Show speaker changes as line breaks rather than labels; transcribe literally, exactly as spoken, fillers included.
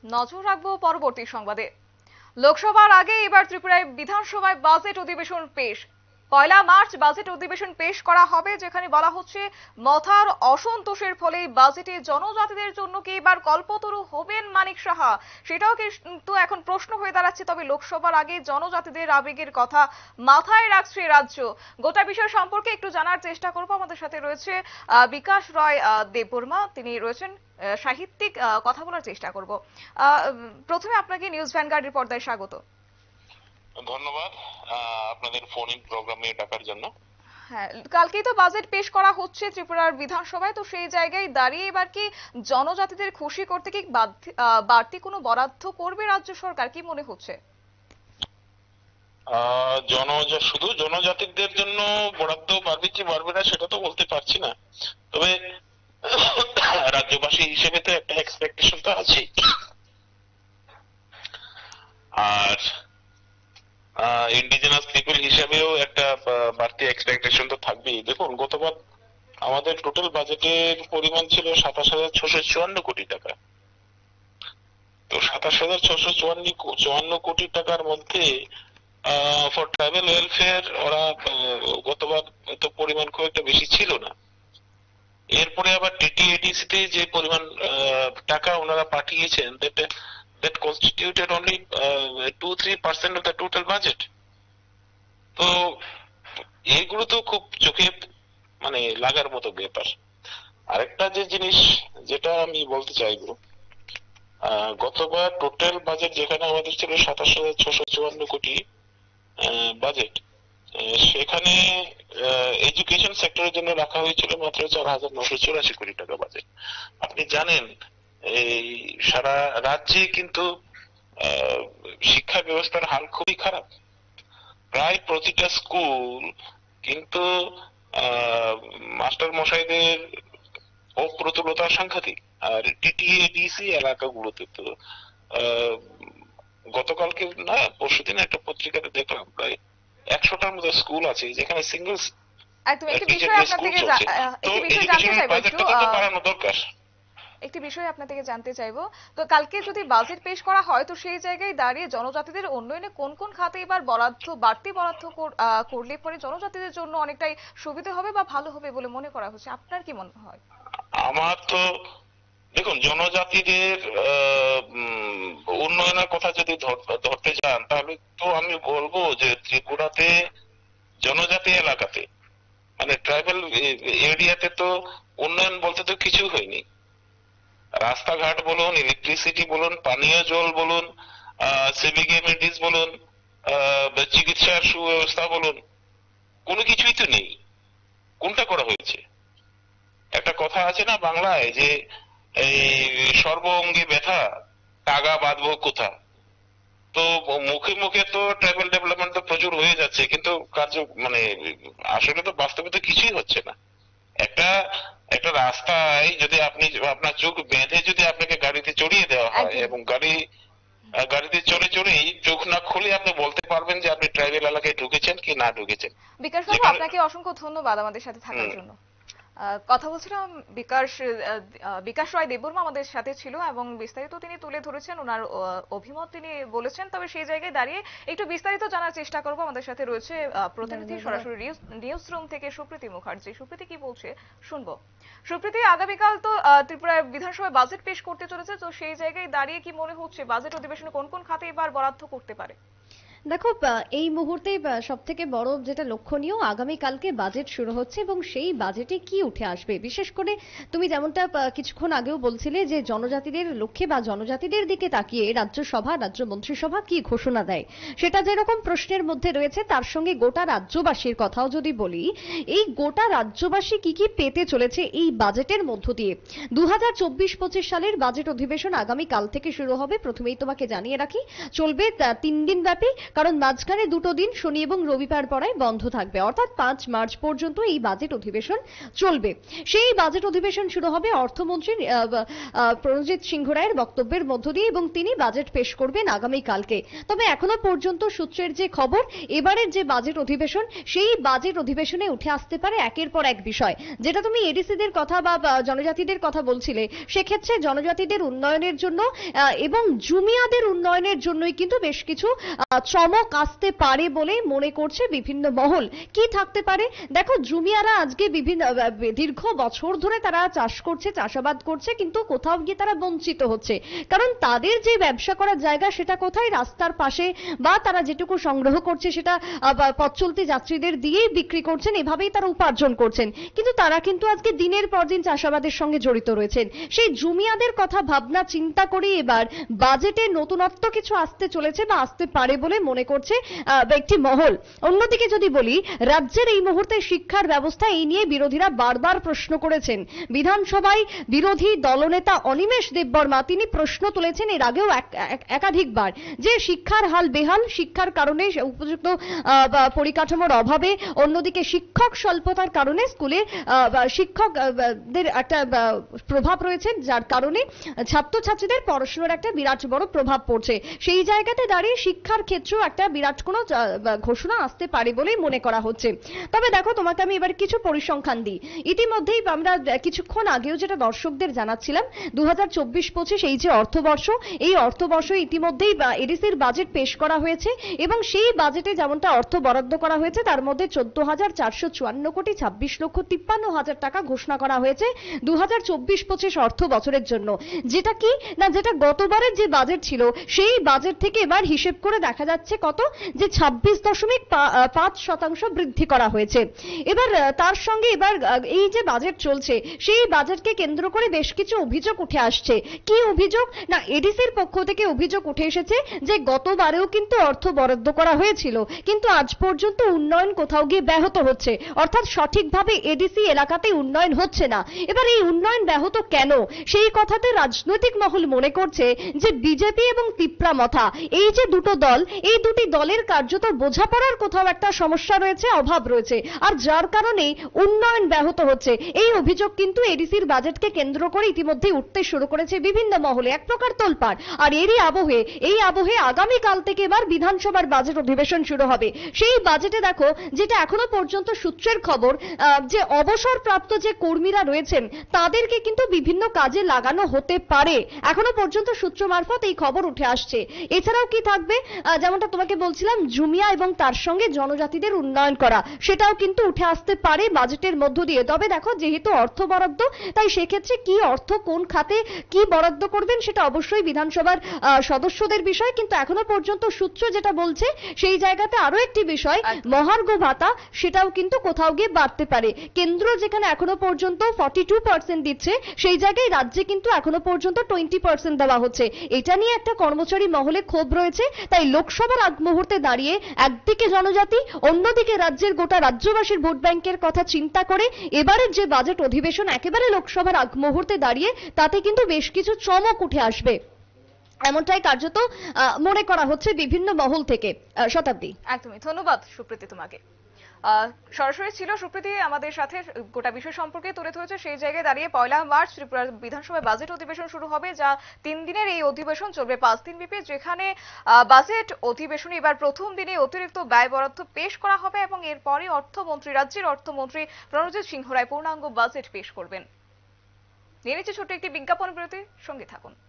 নজর রাখবো পরবর্তী সংবাদে। লোকসভার আগে এবার ত্রিপুরায় বিধানসভায় বাজেট অধিবেশন পেশ। পয়লা মার্চ বাজেট অধিবেশন পেশ করা হবে, যেখানে বলা হচ্ছে মথার অসন্তোষের ফলে বাজেটে জনজাতিদের জন্য কি এবার কল্পতরু হবেন মানিক সাহা, সেটাও কিন্তু এখন প্রশ্ন হয়ে দাঁড়াচ্ছে। তবে লোকসভার আগে জনজাতিদের আবেগের কথা মাথায় রাখছে রাজ্য। গোটা বিষয় সম্পর্কে একটু জানার চেষ্টা করব। আমাদের সাথে রয়েছে বিকাশ রয় দেববর্মা, তিনি রয়েছেন সাহিত্যিক, কথা বলার চেষ্টা করব। প্রথমে আপনাকে নিউজ ভ্যানগার্ডের পর্দায় স্বাগত।
ধন্যবাদ আপনাদের ফোন ইন প্রোগ্রামে ডাকার জন্য।
হ্যাঁ, কালকেই তো বাজেট পেশ করা হচ্ছে ত্রিপুরার বিধানসভায়, তো সেই জায়গায় দাঁড়িয়ে এবার কি জনজাতিদের খুশি করতে কি বাড়তি কোনো বরাদ্দ করবে রাজ্য সরকার, কি মনে হচ্ছে?
জন শুধু জনজাতিদের জন্য বরাদ্দ বাড়বে কি বাড়বে না সেটা তো বলতে পারছি না, তবে রাজ্যবাসী হিসেবে তো একটা এক্সপেকটেশন তো আছে। আর ইন্ডিজিনাস পিপল হিসেবেও একটা বাড়তি এক্সপেকটেশন তো থাকবেই। দেখুন, গতবার আমাদের টোটাল বাজেটের পরিমাণ ছিল সাতাশ হাজার ছশো চুয়ান্ন কোটি টাকা। তো সাতাশ হাজার ছশো চুয়ান্ন চুয়ান্ন কোটি টাকার মধ্যে ফর ট্রাইবাল ওয়েলফেয়ার ওরা গতবার তো পরিমাণ খুব একটা বেশি ছিল না। এরপরে আবার টিটিএডিসি তে যে পরিমাণ টাকা ওনারা পাঠিয়েছেন, that that constituted only two to three percent of the total budget. তো এইগুলো তো খুব চোখে মানে লাগার মতো ব্যাপার। আরেকটা যে জিনিস যেটা আমি বলতে চাইবো, গতবার টোটাল বাজেট যেখানে আমাদের ছিল সাতাশ হাজার ছশো চুয়ান্ন কোটি বাজেট, সেখানে এডুকেশন সেক্টরের জন্য রাখা হয়েছিল মাত্র চার হাজার নশো চুরাশি কোটি টাকা বাজেট। আপনি জানেন এই সারা রাজ্যে কিন্তু শিক্ষা ব্যবস্থার হাল খুবই খারাপ। প্রায় প্রতিটা স্কুল কিন্তু মাস্টার মশাইদের অপ্রতুলতা সাংঘাতিক। আর টিটিএডিসি এলাকাগুলোতে তো গতকালকে না পরশুদিন একটা পত্রিকাতে দেখলাম প্রায় একশোটার মতো স্কুল আছে যেখানে সিঙ্গেল
একটি বিষয় আপনার থেকে একটি বিষয় আপনার থেকে জানতে চাইবো। তো কালকে যদি বাজেট পেশ করা হয়, তো সেই জায়গায় দাঁড়িয়ে জনজাতিদের উন্নয়নে কোন কোন খাতে এবার বরাদ্দ বাড়তি বরাদ্দ করলে পরে জনজাতিদের জন্য অনেকটাই সুবিধা হবে বা ভালো হবে বলে মনে করা হচ্ছে, আপনার কি মনে হয়?
আমার তো দেখুন, জনজাতিদের উন্নয়নের কথা যদি ধরতে যান তাহলে তো আমি বলবো যে ত্রিপুরাতে জনজাতি এলাকাতে মানে ট্রাইবাল এরিয়াতে তো উন্নয়ন বলতে তো কিছু হয়নি। রাস্তাঘাট বলুন, ইলেকট্রিসিটি বলুন, পানীয় জল বলুন, সিভিক এমিনিটিস বলুন, চিকিৎসার সুব্যবস্থা বলুন, কোনো কিছুই তো নেই। কোনটা করা হয়েছে? একটা কথা আছে না বাংলায় যে এই সর্ব অঙ্গে ব্যথা, টাকা বাঁধবো কোথা। তো মুখে মুখে তো ট্রাইবাল ডেভেলপমেন্ট তো প্রচুর হয়ে যাচ্ছে, কিন্তু কার্য মানে আসলে তো বাস্তবে তো কিছুই হচ্ছে না। একটা একটা রাস্তায় যদি আপনি আপনার চোখ বেঁধে যদি আপনাকে গাড়িতে চড়িয়ে দেওয়া হয় এবং গাড়ি গাড়িতে চড়ে চড়েই চোখ না খুলে আপনি বলতে পারবেন যে আপনি ট্রাইবাল এলাকায় ঢুকেছেন কি না ঢুকেছেন।
বিকাশ বাবু, আপনাকে অসংখ্য ধন্যবাদ আমাদের সাথে থাকার জন্য। কথা বলছিলাম বিকাশ বিকাশ রয় দেববর্মা আমাদের সাথে ছিল এবং বিস্তারিত তিনি তুলে ধরেছেন, ওনার অভিমত তিনি বলেছেন। তবে সেই জায়গায় দাঁড়িয়ে একটু বিস্তারিত জানার চেষ্টা করব। আমাদের সাথে রয়েছে প্রতিনিধি সরাসরি নিউজ রুম থেকে সুপ্রীতি মুখার্জি। সুপ্রীতি কি বলছে শুনবো। সুপ্রীতি, আগামীকাল তো ত্রিপুরা বিধানসভায় বাজেট পেশ করতে চলেছে, তো সেই জায়গায় দাঁড়িয়ে কি মনে হচ্ছে বাজেট অধিবেশনে কোন কোন খাতে এবার বরাদ্দ করতে পারে?
দেখো, এই মুহূর্তে সব থেকে বড় যেটা লক্ষণীয়, আগামীকালকে বাজেট শুরু হচ্ছে এবং সেই বাজেটে কি উঠে আসবে। বিশেষ করে তুমি যেমনটা কিছুক্ষণ আগেও বলছিলে যে জনজাতিদের লক্ষ্যে বা জনজাতিদের দিকে তাকিয়ে রাজ্যসভা রাজ্য মন্ত্রিসভা কি ঘোষণা দেয়, সেটা যেরকম প্রশ্নের মধ্যে রয়েছে, তার সঙ্গে গোটা রাজ্যবাসীর কথাও যদি বলি, এই গোটা রাজ্যবাসী কি কি পেতে চলেছে এই বাজেটের মধ্য দিয়ে। দু হাজার চব্বিশ পঁচিশ সালের বাজেট অধিবেশন আগামীকাল থেকে শুরু হবে। প্রথমেই তোমাকে জানিয়ে রাখি, চলবে তিন দিন ব্যাপী। কারণ মাঝখানে দুটো দিন শনি এবং রবিবার পড়ায় বন্ধ থাকবে, অর্থাৎ পাঁচ মার্চ পর্যন্ত এই বাজেট অধিবেশন চলবে। সেই বাজেট অধিবেশন শুরু হবে অর্থমন্ত্রী প্রণজিৎ সিংহ রায়ের বক্তব্যের মধ্য দিয়ে এবং তিনি বাজেট পেশ করবেন আগামীকালকে। তবে এখনো পর্যন্ত সূত্রের যে খবর, এবারের যে বাজেট অধিবেশন সেই বাজেট অধিবেশনে উঠে আসতে পারে একের পর এক বিষয়। যেটা তুমি এডিসিদের কথা বা জনজাতিদের কথা বলছিলে, সেক্ষেত্রে জনজাতিদের উন্নয়নের জন্য এবং জুমিয়াদের উন্নয়নের জন্যই কিন্তু বেশ কিছু চমক আসতে পারে বলে মনে করছে বিভিন্ন মহল। কি থাকতে পারে? দেখো, জুমিয়ারা আজকে বিভিন্ন দীর্ঘ বছর ধরে তারা চাষ করছে, চাষাবাদ করছে, কিন্তু কোথাও গিয়ে তারা বঞ্চিত হচ্ছে। কারণ তাদের যে ব্যবসা করার জায়গা সেটা কোথায়? রাস্তার পাশে, বা তারা যেটুকু সংগ্রহ করছে সেটা পথ চলতি যাত্রীদের দিয়েই বিক্রি করছেন, এভাবেই তারা উপার্জন করছেন। কিন্তু তারা কিন্তু আজকে দিনের পর দিন চাষাবাদের সঙ্গে জড়িত রয়েছেন। সেই জুমিয়াদের কথা ভাবনা চিন্তা করে এবার বাজেটে নতুনত্ব কিছু আসতে চলেছে বা আসতে পারে বলে মনে করছে একটি মহল। অন্যদিকে যদি বলি, রাজ্যের এই মুহূর্তে শিক্ষার ব্যবস্থা, এই নিয়ে বিরোধীরা বারবার প্রশ্ন করেছেন। বিধানসভায় বিরোধী দলনেতা অনিমেষ দেববর্মা তিনি প্রশ্ন তুলেছেন এর আগেও একাধিকবার যে শিক্ষার হাল বেহাল, শিক্ষার কারণে উপযুক্ত পরিকাঠামোর অভাবে, অন্যদিকে শিক্ষক স্বল্পতার কারণে স্কুলে শিক্ষকদের একটা প্রভাব রয়েছে, যার কারণে ছাত্রছাত্রীদের পড়াশোনার একটা বিরাট বড় প্রভাব পড়ছে। সেই জায়গাতে দাঁড়িয়ে শিক্ষার ক্ষেত্রেও একটা বিরাট কোনো ঘোষণা আসতে পারে বলেই মনে করা হচ্ছে। তবে দেখো, তোমাকে আমি এবার কিছু পরিসংখ্যান দিই। ইতিমধ্যেই আমরা কিছুক্ষণ আগেও যেটা দর্শকদের জানাচ্ছিলাম, দু হাজার চব্বিশ পঁচিশ এই যে অর্থবর্ষ, এই অর্থবর্ষ ইতিমধ্যেই এডিসির বাজেট পেশ করা হয়েছে এবং সেই বাজেটে যেমনটা অর্থ বরাদ্দ করা হয়েছে তার মধ্যে চোদ্দ হাজার চারশো চুয়ান্ন কোটি ছাব্বিশ লক্ষ তিপ্পান্ন হাজার টাকা ঘোষণা করা হয়েছে দু হাজার চব্বিশ পঁচিশ অর্থ বছরের জন্য। যেটা কি না, যেটা গতবারের যে বাজেট ছিল সেই বাজেট থেকে এবার হিসেব করে দেখা যাচ্ছে কত, যে ছাব্বিশ দশমিক পাঁচ শতাংশ বৃদ্ধি করা হয়েছে। এবার তার সঙ্গে এবার এই যে বাজেট চলছে সেই বাজেটকে কেন্দ্র করে বেশ কিছু অভিযোগ উঠে আসছে। কি অভিযোগ? না, এডিসির পক্ষ থেকে অভিযোগ উঠে এসেছে যে গতবারেও কিন্তু অর্থ বরাদ্দ করা হয়েছিল, কিন্তু আজ পর্যন্ত উন্নয়ন কোথাও গিয়ে ব্যাহত হচ্ছে, অর্থাৎ সঠিকভাবে এডিসি এলাকাতে উন্নয়ন হচ্ছে না। এবার এই উন্নয়ন ব্যাহত কেন? সেই কথাতে রাজনৈতিক মহল মনে করছে যে বিজেপি এবং তিপ্রামথা, এই যে দুটো দল, এই দুটি দলের কার্যত বোঝাপড়ার কোথাও একটা সমস্যা রয়েছে, অভাব রয়েছে, আর যার কারণে উন্নয়ন ব্যাহত হচ্ছে। এই অভিযোগ কিন্তু এডিসির বাজেটকে কেন্দ্র করে ইতিমধ্যে উঠতে শুরু করেছে বিভিন্ন মহলে, এক প্রকার তোলপাড়। আর এরই আবহে এই আবহে আগামীকাল থেকে এবার বিধানসভার বাজেট অধিবেশন শুরু হবে। সেই বাজেটে দেখো, যেটা এখনো পর্যন্ত সূত্রের খবর, যে অবসরপ্রাপ্ত যে কর্মীরা রয়েছেন তাদেরকে কিন্তু বিভিন্ন কাজে লাগানো হতে পারে, এখনো পর্যন্ত সূত্র মারফত এই খবর উঠে আসছে। এছাড়াও কি থাকবে, যেমনটা তোমাকে বলছিলাম, জুমিয়া এবং তার সঙ্গে জনজাতিদের উন্নয়ন করা, সেটাও কিন্তু উঠে আসতে পারে বাজেটের মধ্য দিয়ে। তবে দেখো, যেহেতু অর্থ বরাদ্দ, তাই সেক্ষেত্রে কি অর্থ কোন খাতে কি বরাদ্দ করবেন সেটা অবশ্যই বিধানসভার সদস্যদের বিষয়। কিন্তু এখনো পর্যন্ত সূত্র যেটা বলছে সেই জায়গাতে আরো একটি বিষয়, মহার্ঘ ভাতা, সেটাও কিন্তু কোথাও গিয়ে বাড়তে পারে। কেন্দ্র যেখানে এখনো পর্যন্ত ফর্টি টু পার্সেন্ট দিচ্ছে, সেই জায়গায় রাজ্যে কিন্তু এখনো পর্যন্ত টোয়েন্টি পার্সেন্ট দেওয়া হচ্ছে। এটা নিয়ে একটা কর্মচারী মহলে ক্ষোভ রয়েছে। তাই লোকসভার আগ মুহূর্তে দাঁড়িয়ে একদিকে জনজাতি, অন্যদিকে রাজ্যের গোটা রাজ্যবাসীর ভোট ব্যাংকের কথা চিন্তা করে এবারের যে বাজেট অধিবেশন একেবারে লোকসভার আগ মুহূর্তে দাঁড়িয়ে, তাতে কিন্তু বেশ কিছু চমক উঠে আসবে, এমনটাই কার্যত মনে করা হচ্ছে বিভিন্ন মহল থেকে। শতাব্দী,
একদমই ধন্যবাদ সুপ্রীতি তোমাকে। সরাসরি ছিল সুপ্রীতি আমাদের সাথে, গোটা বিষয় সম্পর্কে তুলে ধরেছে। সেই জায়গায় দাঁড়িয়ে পয়লা মার্চ ত্রিপুরা বিধানসভায় বাজেট অধিবেশন শুরু হবে, যা তিন দিনের এই অধিবেশন চলবে পাঁচ দিন ব্যাপী, যেখানে বাজেট অধিবেশনে এবার প্রথম দিনে অতিরিক্ত ব্যয় বরাদ্দ পেশ করা হবে এবং এরপরে অর্থমন্ত্রী, রাজ্যের অর্থমন্ত্রী প্রণজিৎ সিংহ রায় পূর্ণাঙ্গ বাজেট পেশ করবেন। নিয়ে নিচ্ছে ছোট্ট একটি বিজ্ঞাপন বিরতি, সঙ্গে থাকুন।